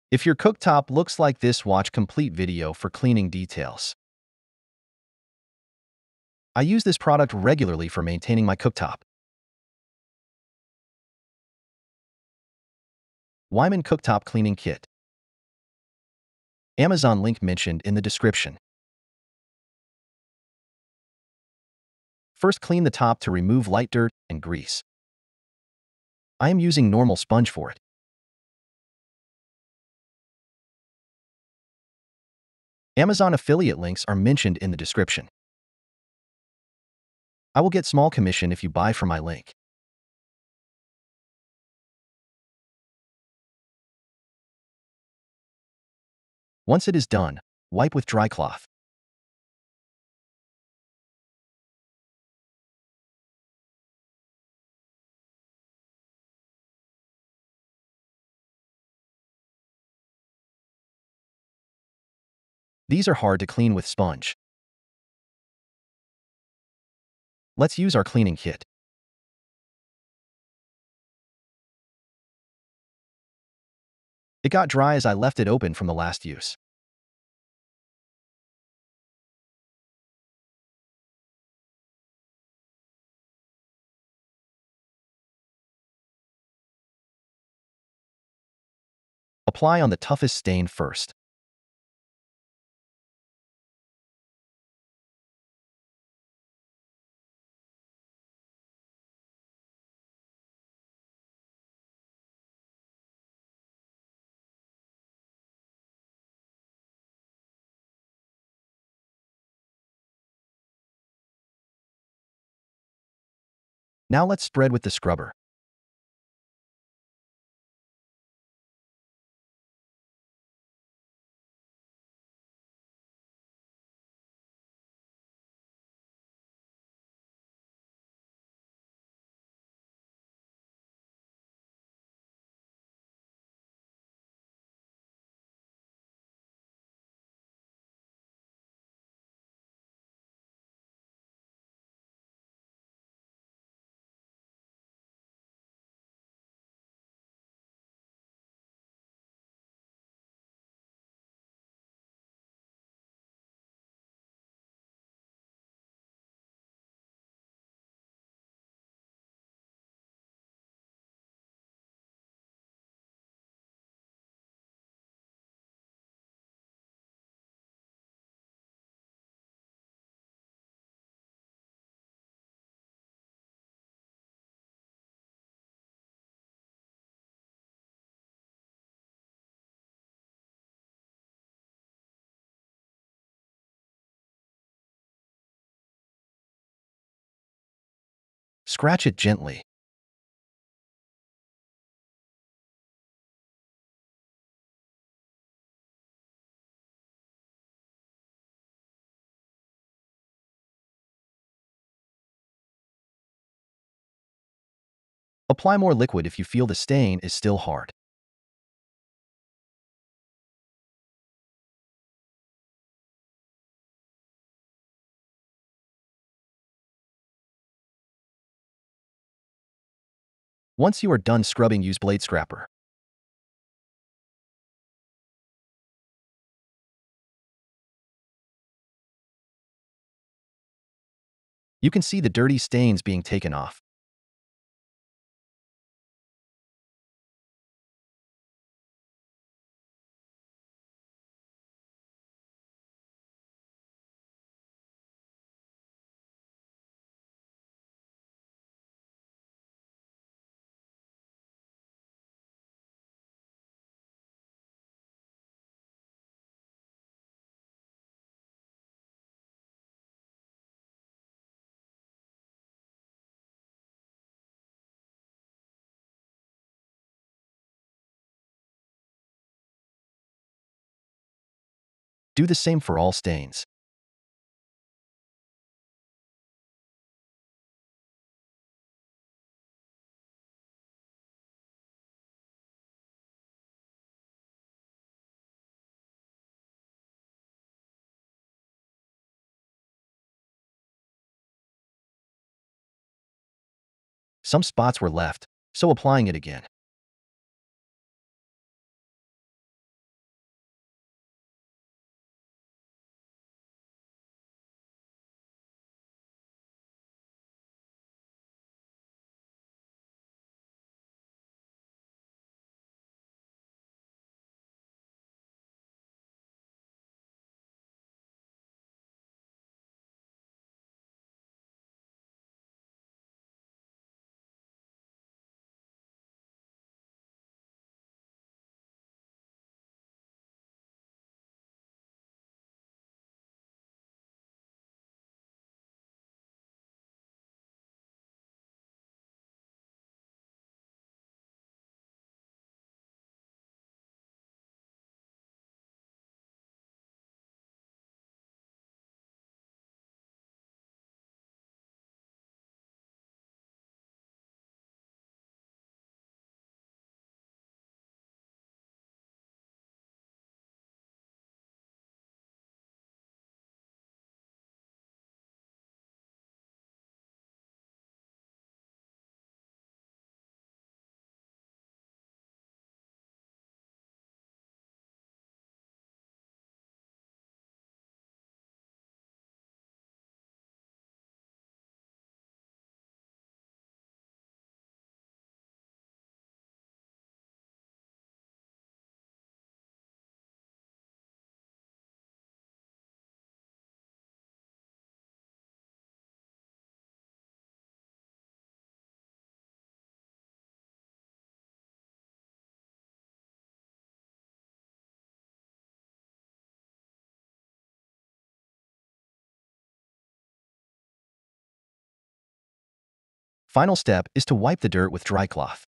If your cooktop looks like this, watch complete video for cleaning details. I use this product regularly for maintaining my cooktop. Weiman Cooktop Cleaning Kit. Amazon link mentioned in the description. First, clean the top to remove light dirt and grease. I am using normal sponge for it. Amazon affiliate links are mentioned in the description. I will get small commission if you buy from my link. Once it is done, wipe with dry cloth. These are hard to clean with sponge. Let's use our cleaning kit. It got dry as I left it open from the last use. Apply on the toughest stain first. Now let's spread with the scrubber. Scratch it gently. Apply more liquid if you feel the stain is still hard. Once you are done scrubbing, use blade scraper. You can see the dirty stains being taken off. Do the same for all stains. Some spots were left, so applying it again. Final step is to wipe the dirt with dry cloth.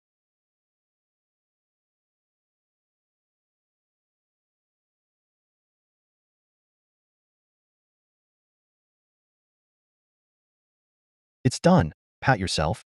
It's done. Pat yourself.